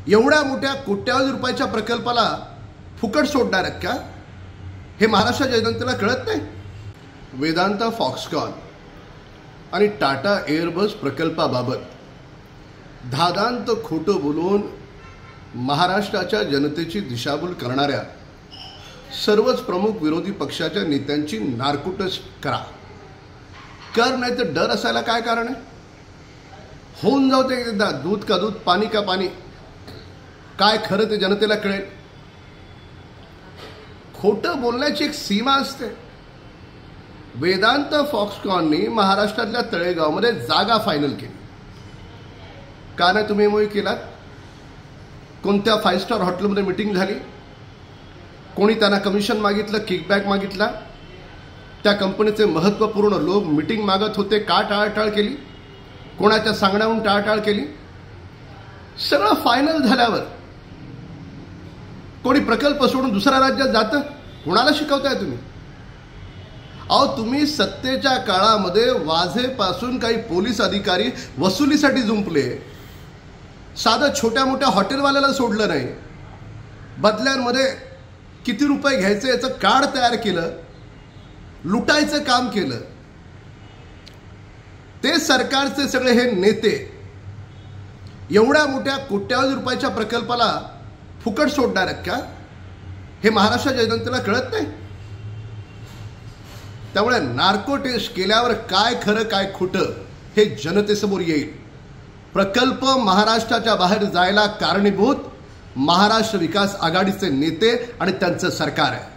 एवढ्या मोठ्या कोट्यावधी रुपयाच्या प्रकल्पाला फुकट सोडणार आहेत का? हे महाराष्ट्राच्या जनतेला कळत नाही. वेदांता फॉक्सकॉन आणि टाटा एअरबस प्रकल्पाबाबत धादांत खोटं बोलून महाराष्ट्राच्या जनतेची दिशाभूल करणाऱ्या सर्वच प्रमुख विरोधी पक्षाच्या नेत्यांची नारकुटच करा. कर नाही तर डर असायला काय कारण आहे? होऊन जाऊ ते एकदा, दूध का दूध पाणी का पाणी. काय खरं ते जनतेला कळेल. खोटं बोलण्याची एक सीमा असते. वेदांत फॉक्सकॉननी महाराष्ट्रातल्या तळेगावमध्ये जागा फायनल केली. का नाही तुम्ही एमओयू केलात? कोणत्या 5 स्टार हॉटेलमध्ये मीटिंग झाली? कोणी त्यांना कमिशन मागितलं, किकबॅक मागितला? त्या कंपनीचे महत्त्वपूर्ण लोक मीटिंग मागत होते, का टाळाटाळ केली? कोणाच्या सांगण्याहून टाळाटाळ केली? सगळं फायनल झाल्यावर कोणी प्रकल्प सोडून दुसऱ्या राज्यात जातं? कोणाला शिकवताय तुम्ही? अहो, तुम्ही सत्तेच्या काळामध्ये वाझेपासून काही पोलीस अधिकारी वसुलीसाठी जुंपले. साधं छोट्या मोठ्या हॉटेलवाल्याला सोडलं नाही. बदल्यांमध्ये किती रुपये घ्यायचे याचं कार्ड तयार केलं, लुटायचं काम केलं. ते सरकारचे सगळे हे नेते एवढ्या मोठ्या कोट्यावधी रुपयाच्या प्रकल्पाला फुकट सोडणार आहेत का? हे महाराष्ट्राच्या जनतेला कळत नाही. त्यामुळे नार्को टेस्ट केल्यावर काय खरं काय खोटं हे जनतेसमोर येईल. प्रकल्प महाराष्ट्राच्या बाहेर जायला कारणीभूत महाराष्ट्र विकास आघाडीचे नेते आणि त्यांचं सरकार आहे.